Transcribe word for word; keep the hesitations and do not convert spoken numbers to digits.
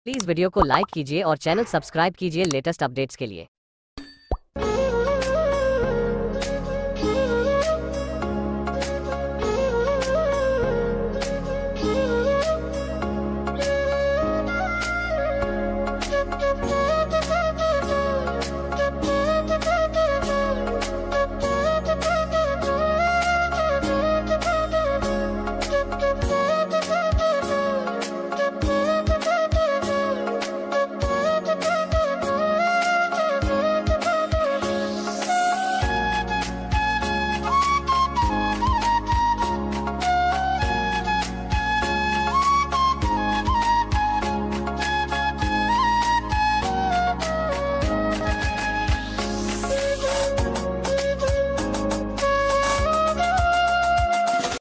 Please video को like कीजिए और चैनल सब्सक्राइब कीजिए लेटेस्ट अपडेट्स के लिए।